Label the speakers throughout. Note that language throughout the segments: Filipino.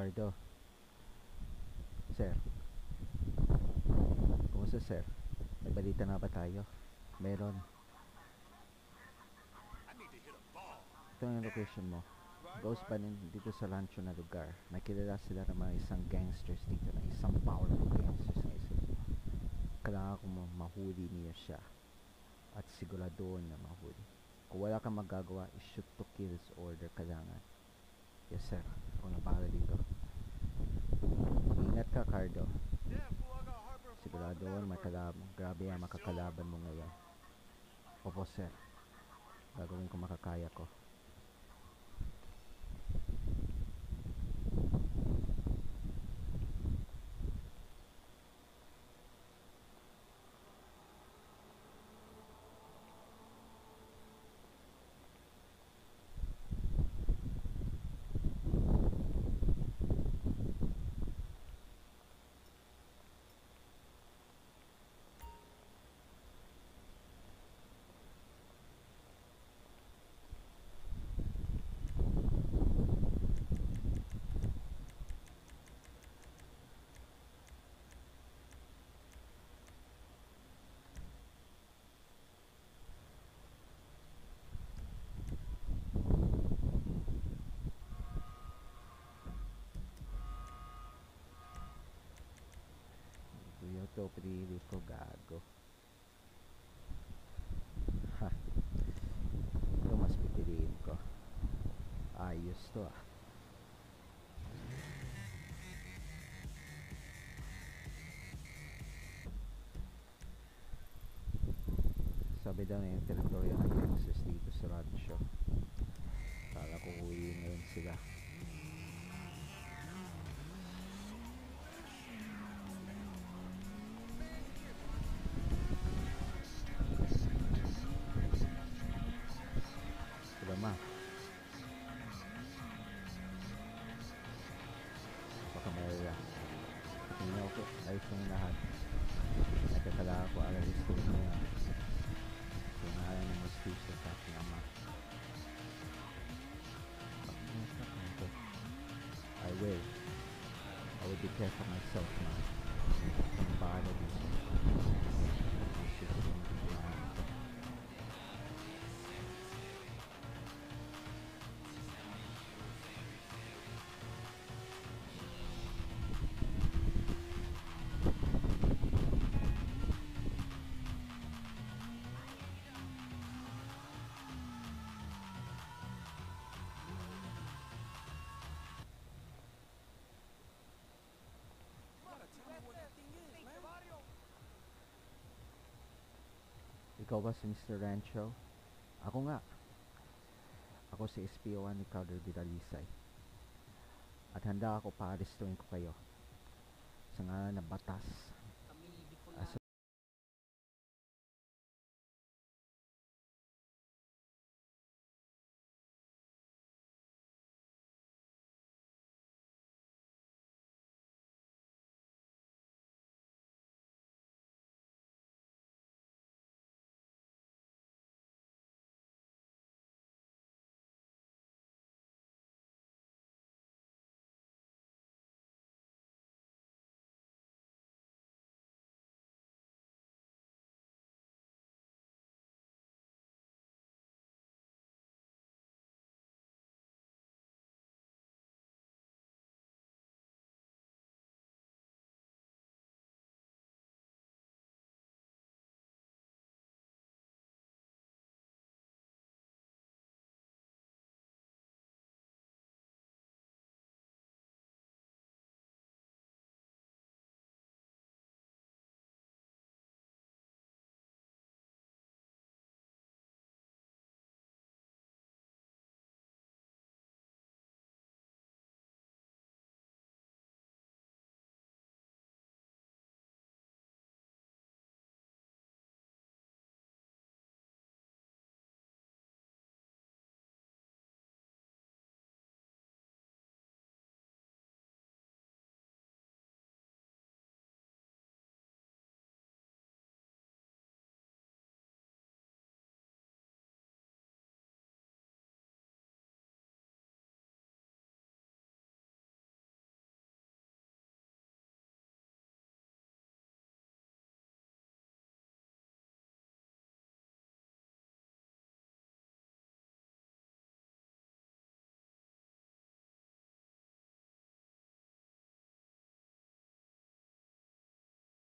Speaker 1: Ricardo. Sir. Kumusta, sir? May balita na ba tayo? Meron. Ito yung location mo. Ghost ba dito sa rancho na lugar? Nakilala sila ng mga isang gangsters dito na isang powerful gangsters na isa. Kailangan ko mahuli niya siya. At siguradoon na mahuli. Kung wala kang magagawa, i-shoot to kills order kailangan. Yes, sir. Ako na para dito. Ingat ka, Ricardo. Siguradoon grabe ang makakalaban mo ngayon. Opo, sir. Gagawin ko makakaya ko. Ito, pinili ko, gago. Ha. Ito mas pipiliin ko. Ayos to, ah. Sabi daw na yung teritoryo ng gangsters dito sa rancho. Kala ko uwi ngayon sila. Ma, baka mayroon. Tingnan ako, ayos yung lahat. Nagkakala ako alalis ko niya. Tungalan ng mosquito sa aking ama. I will be careful myself now. Ang bahala dito. Ang shit yung biglaan ko. Ikaw ba si Mr. Rancho? Ako nga. Ako si SPO1 Ricardo de Dalisay. At handa ako pa-arestuin ko kayo sa ngalan ng batas.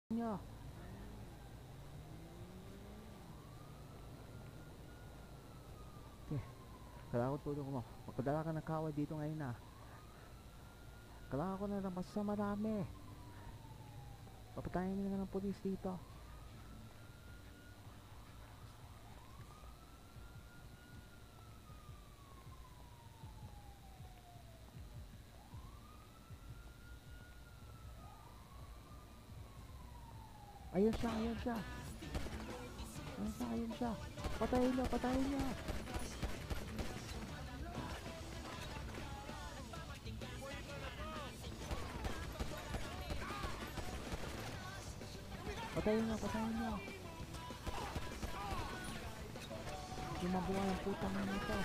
Speaker 1: nyo. Okay. Kailangan ko tulong mo. Magpadala ka ng kaway dito ngayon na. Kailangan ko na lang basta marami. Papatayin nila ng police dito. Ayun siya, ayun siya. Ayun siya, ayun siya. Patayin niyo, patayin niyo. Patayin niyo, patayin niyo. Yung mabuhay ang putang nito.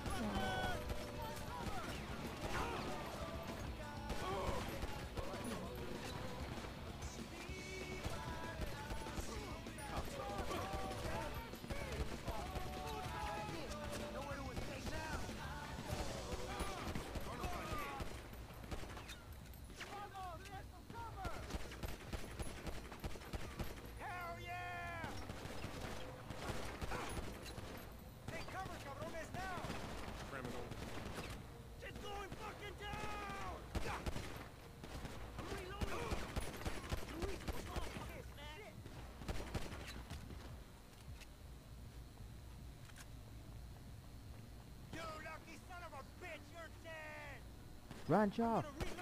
Speaker 1: Rancho!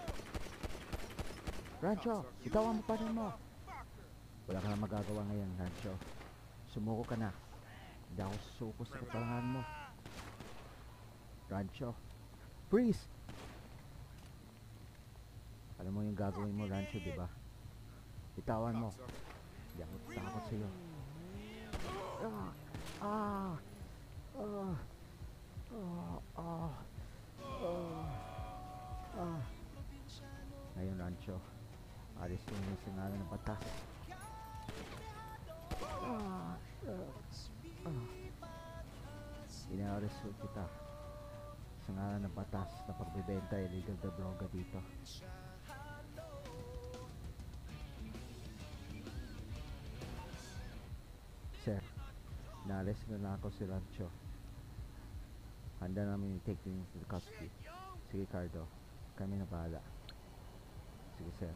Speaker 1: Rancho! Itawan mo pa rin mo! Wala ka na magagawa ngayon, Rancho. Sumuko ka na. Hindi ako susuko sa kapalangan mo. Rancho! Freeze! Alam mo yung gagawin mo, Rancho, diba? Itawan mo. Hindi ako takot sa'yo. Ngayon, Rancho, alis ko yung singalan ng batas. Ina-arrest ko kita sa ngalan ng batas na pagbibenta illegal na droga dito. Sir, naalis na ako si Rancho. Handa namin yung take him into the custody. Sige, Ricardo, kami na bahala. Sige, sir.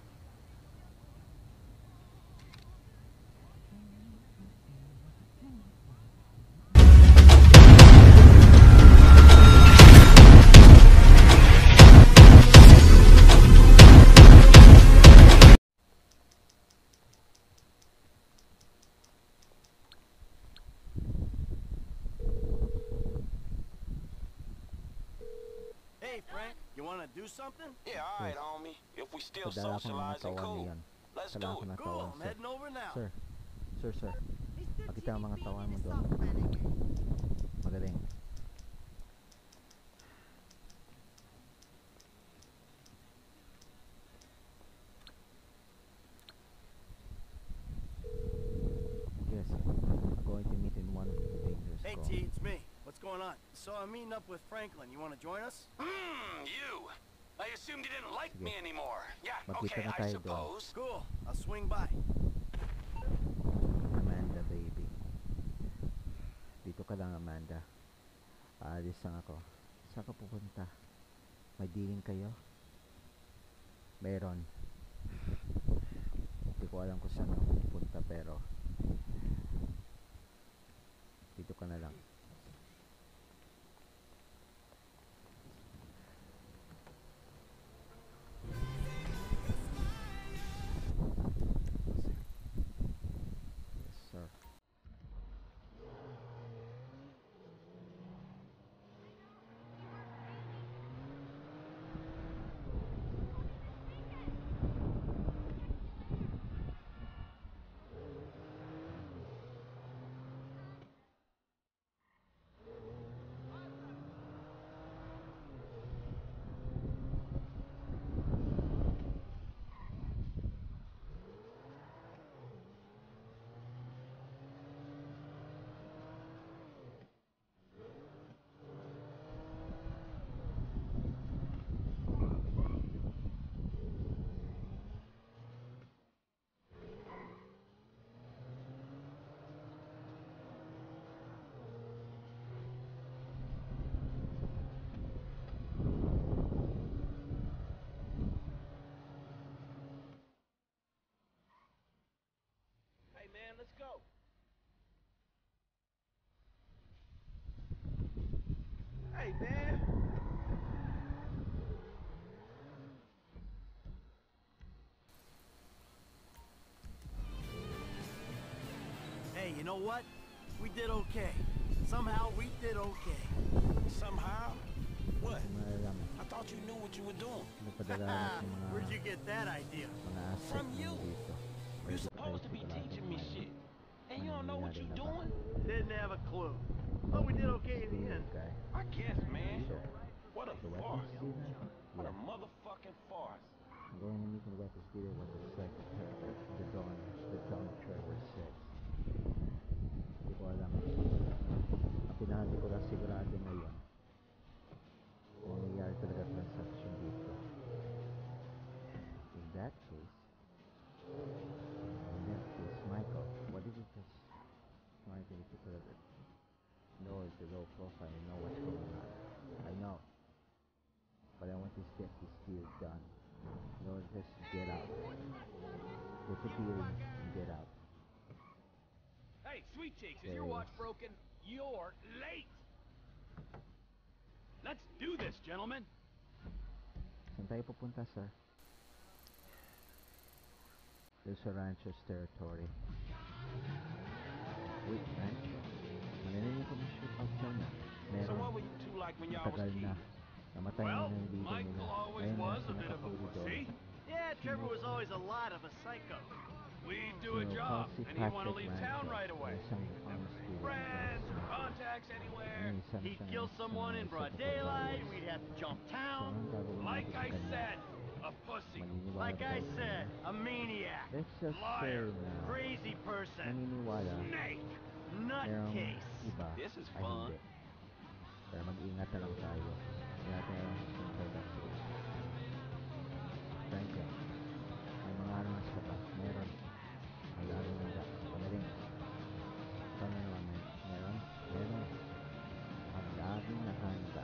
Speaker 2: Hey, Frank, you wanna do something?
Speaker 3: Yeah, alright, homie. If we still
Speaker 1: Padala ko ng mga
Speaker 3: socializing,
Speaker 1: tawan
Speaker 3: cool.
Speaker 1: niyan.
Speaker 3: Let's
Speaker 1: Padala
Speaker 3: do
Speaker 1: ko
Speaker 3: it.
Speaker 1: ng
Speaker 2: Cool,
Speaker 1: tawan,
Speaker 2: I'm
Speaker 1: sir.
Speaker 2: heading over now.
Speaker 1: Sir. Sir.
Speaker 4: Mr.
Speaker 1: Makita ang mga
Speaker 4: Jimmy
Speaker 1: tawan mo
Speaker 4: Bean, the
Speaker 1: doon.
Speaker 4: soft manager.
Speaker 1: Magaling. Yes, I'm going to meet in one of the dangerous
Speaker 2: Hey,
Speaker 1: calls.
Speaker 2: T, it's me. What's going on? So I'm meeting up with Franklin. You wanna join us?
Speaker 3: You. I assumed you didn't like me
Speaker 1: Sige.
Speaker 3: anymore. Yeah,
Speaker 1: Magkita
Speaker 3: okay,
Speaker 1: na
Speaker 3: I
Speaker 1: tayo doon.
Speaker 3: suppose.
Speaker 2: Cool. I'll swing by.
Speaker 1: Amanda, baby. Dito ka lang, Amanda. Aalis lang ako. Saan ka pupunta? May dealing kayo? Meron. Hindi ko alam kung saan ako pupunta, pero dito ka na lang. Yes, sir.
Speaker 2: know what? We did okay. Somehow we did okay.
Speaker 3: Somehow? What?
Speaker 1: Hindi malalaman.
Speaker 3: I thought you knew what you were doing.
Speaker 1: Napadala natin mga
Speaker 2: Where'd you get that idea?
Speaker 1: asset
Speaker 3: From
Speaker 1: mo
Speaker 3: you.
Speaker 1: dito.
Speaker 3: You're supposed to be teaching me shit. And you don't know what you're doing?
Speaker 2: Didn't have a clue. But we did okay in the end.
Speaker 1: Guy.
Speaker 3: I guess, man.
Speaker 1: Sure.
Speaker 3: What a
Speaker 1: The
Speaker 3: farce.
Speaker 1: weapons dealer?
Speaker 3: What a
Speaker 1: Yeah.
Speaker 3: motherfucking farce.
Speaker 1: I'm going to meet the weapons dealer when the the Dawn Trevor says. Hindi ko alam. Ang pinakandi ko lang sigurado ngayon. May nangyari talaga transaction dito. In that case, Michael, what did you just try to deliver? No, it's a low profile. I know what's going on. I know. But I want to get this deal done. No, just get out. Get the deal and get out.
Speaker 4: Hey, Sweet Cheeks, is your watch broken? You're late! Let's do this, gentlemen!
Speaker 1: Saan tayo pupunta, sir? There's a rancho's territory. Wait, rancho? Manilinig ko na shoot out na.
Speaker 3: So
Speaker 1: Meron.
Speaker 3: what were you two like when y'all was
Speaker 1: Matagal na.
Speaker 3: kids?
Speaker 1: Namatay na
Speaker 4: Well,
Speaker 1: yung leader
Speaker 4: Michael
Speaker 1: nila.
Speaker 4: always
Speaker 1: Ayun na,
Speaker 4: was a bit of a
Speaker 1: sinakapagod doon.
Speaker 4: wussy.
Speaker 2: Yeah, Trevor was always a lot of a psycho.
Speaker 4: We do a job, and you want to leave town right away. Friends or contacts anywhere.
Speaker 2: He'd kill someone in broad daylight, we'd have to jump town.
Speaker 4: Like I said, a pussy.
Speaker 2: Like I said, a maniac.
Speaker 1: Let's just
Speaker 4: Liar.
Speaker 1: say na
Speaker 2: Crazy person.
Speaker 1: naniniwala
Speaker 4: Snake!
Speaker 1: merong
Speaker 2: Nutcase.
Speaker 1: iba
Speaker 3: This is
Speaker 1: ay
Speaker 3: fun.
Speaker 1: hindi. Pero mag-ingat na lang tayo. Hindi natin alam kung saan tayo kasi. Franklin, may mga armas ka ba? Meron. Lalo na ba? Pagaling. Paano naman meron? Meron. Ang laging nakahanda.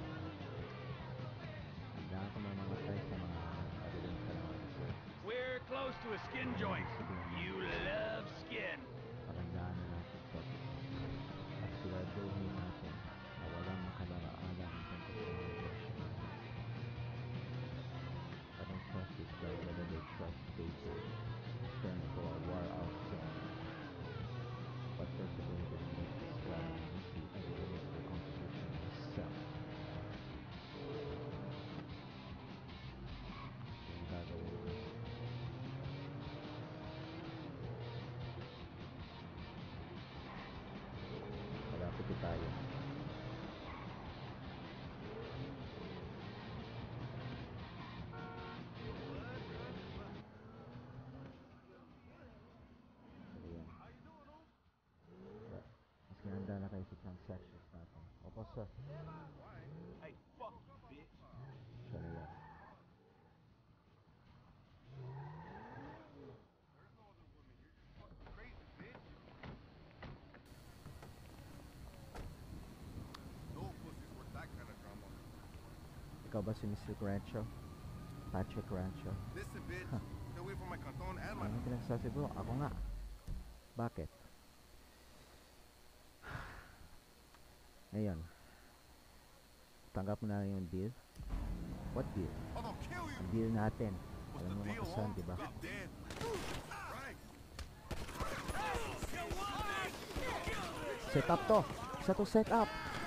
Speaker 1: Handa ako mamamatay sa mga pagaling kalawan.
Speaker 4: We're close to a skin joint. You love skin.
Speaker 1: Pagandaan na natin ito. At siguraduhin natin na walang makalala-alam tungkol sa mga negosyo natin. I don't trust this guy whether they trust Jason. Turn into a war out zone. But first we're going to meet this guy and see and deliver the Constitution himself. Yung gagawin ko. Malapit na tayo. Ayan. Mas ganda na kayo sa transactions natin. Opo, sir.
Speaker 3: Hey, fuck you, bitch.
Speaker 1: Siya na yan. Ikaw ba si Mr. Rancho? Patrick Rancho?
Speaker 2: Listen, bitch. Stay away from my canton and my...
Speaker 1: Ano pinagsasabi bro? Ako nga. Bakit? Ngayon, tanggap mo na yung deal? What deal?
Speaker 2: I'm gonna kill you.
Speaker 1: Ang deal natin.
Speaker 2: What's
Speaker 1: Alam
Speaker 2: the
Speaker 1: mo
Speaker 2: deal,
Speaker 1: makasan,
Speaker 2: huh?
Speaker 1: di ba?
Speaker 2: Get dead. Right.
Speaker 1: Set up to! Isa to set up!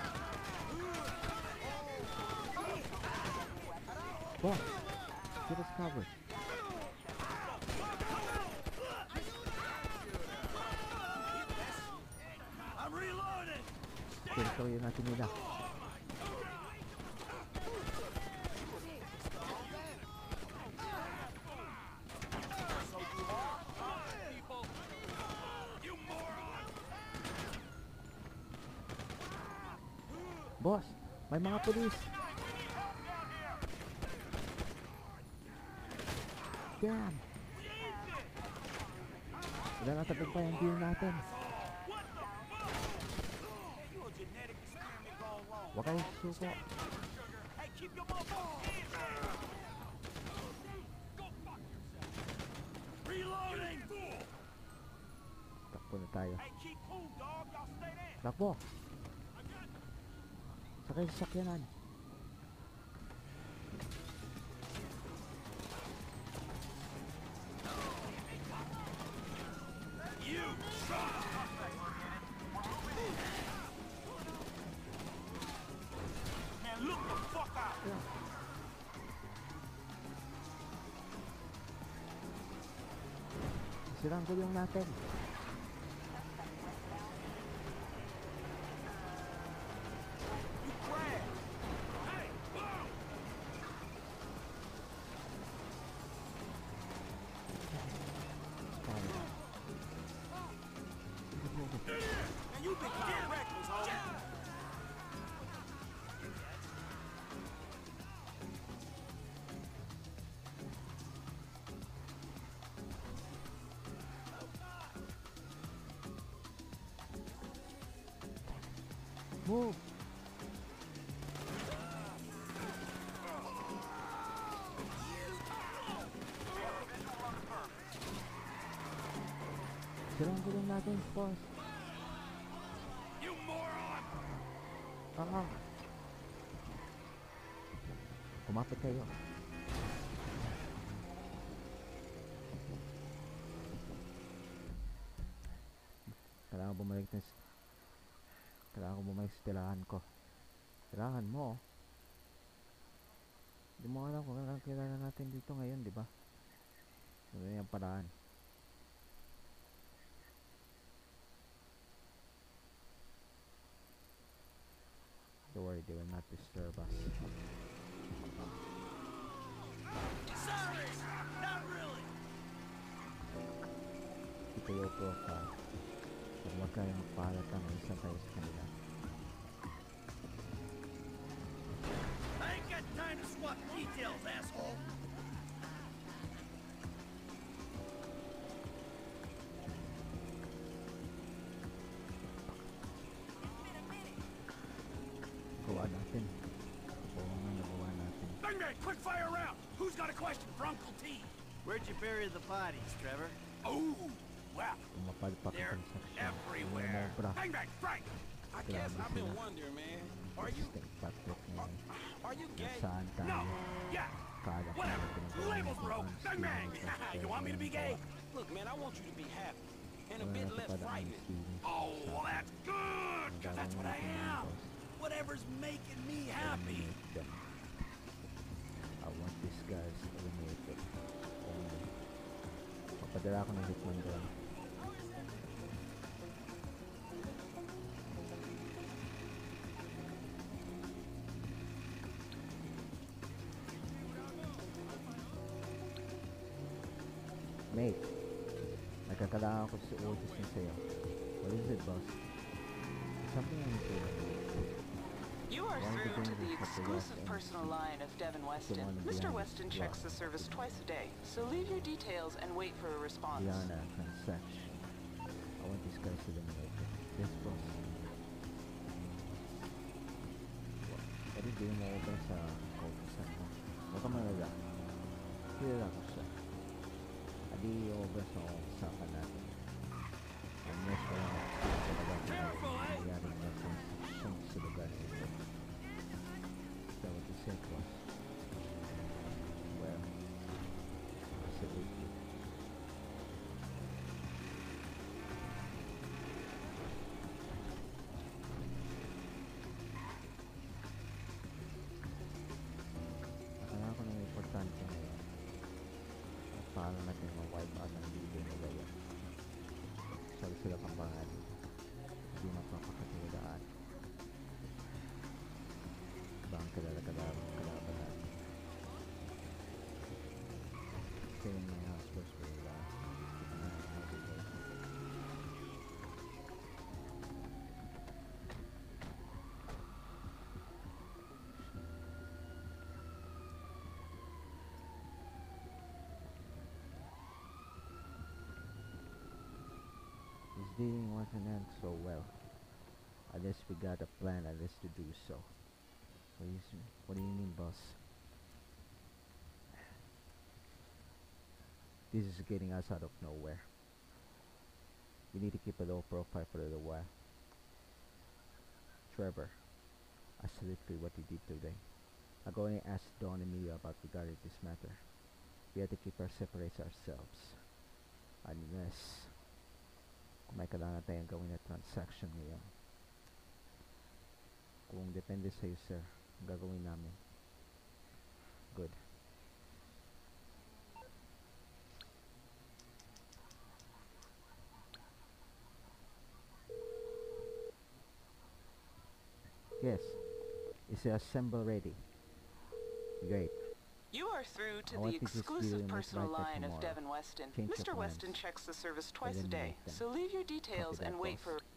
Speaker 1: Boss, get us covered.
Speaker 2: I'm reloading.
Speaker 1: Territory natin nila. Boss, may mga pulis. Damn. Wala na tagumpay ang deal natin. Huwag kayo susuko.
Speaker 2: Hey, keep your motherfucking hands. Reloading.
Speaker 1: Takbo na tayo.
Speaker 2: Hey, keep cool, dog. Y'all stay there.
Speaker 1: Takbo. Sakay sa sakyanan.
Speaker 2: You shot.
Speaker 1: Sirang gulong natin. Move! Sirang gulong natin, boss.
Speaker 2: You moron!
Speaker 1: Kumapit kayo. Kailangan bumalik sa tirahan ko. Tirahan mo? Hindi mo alam kung kailangan kilala natin dito ngayon, di ba? Ano yung paraan? Don't worry, they will not disturb us.
Speaker 2: Sorry! Not really!
Speaker 1: Ito yung profile. Pag huwag kayo magpahalata ng isa tayo sa kanila.
Speaker 2: I ain't got time to swap details, asshole!
Speaker 1: Gawa natin. Nagawa natin.
Speaker 2: Bang bang! Quick fire round! Who's got a question for Uncle T? Where'd you bury the bodies, Trevor? Oh, well,
Speaker 1: Umapalpak
Speaker 2: they're
Speaker 1: ang transaction.
Speaker 2: everywhere.
Speaker 1: Umobra.
Speaker 2: Bang bang, Frank!
Speaker 4: I guess
Speaker 1: Grabe
Speaker 4: I've been
Speaker 1: sila.
Speaker 4: wondering, man. Are you
Speaker 1: Patrick ngayon.
Speaker 4: are you gay?
Speaker 1: Nasaan tayo?
Speaker 2: No! Yeah!
Speaker 1: Kala ko
Speaker 2: Whatever.
Speaker 1: na pinagawa
Speaker 2: Labels, bro.
Speaker 1: natin ang
Speaker 2: Bang bang.
Speaker 1: Stevens
Speaker 2: You want me to be gay?
Speaker 4: Look, man, I want you to be happy and a
Speaker 1: Wala
Speaker 4: bit
Speaker 1: na
Speaker 4: less
Speaker 1: pa ang
Speaker 4: frightening.
Speaker 1: Stevens.
Speaker 2: Oh, well, that's good, because that's what I am. Whatever's making me happy.
Speaker 1: Eliminate them. I want these guys eliminated. Only. Papadala ko ng hitman doon. Mate, nagkakalangan ko sa orders niya sa'yo. What is it, boss? Something I need to
Speaker 5: You are through to the exclusive personal line of Devin Weston. Mr. Weston checks the service twice a day, so leave your details and wait for a response.
Speaker 1: Diana, transaction. I want these guys eliminated. Yes, boss. Pwede din mo ba sa kautusan mo? Huwag ka malala. Kilala ko siya. Adi over sa usapan natin. Unless wala na talaga nangyari na transaction sa lugar nito. So what you said was, well, absolutely. Akala ko na importante ngayon. Paano natin ma-wipe out ang leader nila yan? Sabi sila pang bahal. Hindi mapapakatiwalaan. Ba ang kalaban natin? Stay in my house first for a while. How they work. This dealing wasn't end so well. Unless we got a plan, at least to do so. What do you mean, boss? This is getting us out of nowhere. We need to keep a low profile for a little while. Trevor, absolutely what you did today. I'm going to ask Dawn and Mia about regarding this matter. We have to keep our separates ourselves. Unless kung may kailangan tayong gawin na transaction ngayon. Kung depende sa'yo, sir, ang gagawin namin. Good. Yes. Is it assemble ready? Great.
Speaker 5: You are through to
Speaker 1: I
Speaker 5: the
Speaker 1: want to just
Speaker 5: exclusive
Speaker 1: do
Speaker 5: personal
Speaker 1: like that
Speaker 5: line of
Speaker 1: tomorrow.
Speaker 5: Devin Weston.
Speaker 1: Change of
Speaker 5: Mr.
Speaker 1: plans.
Speaker 5: Weston checks the service twice a
Speaker 1: Eliminate
Speaker 5: day,
Speaker 1: them.
Speaker 5: so leave your details
Speaker 1: Copy that,
Speaker 5: and wait
Speaker 1: boss.
Speaker 5: for...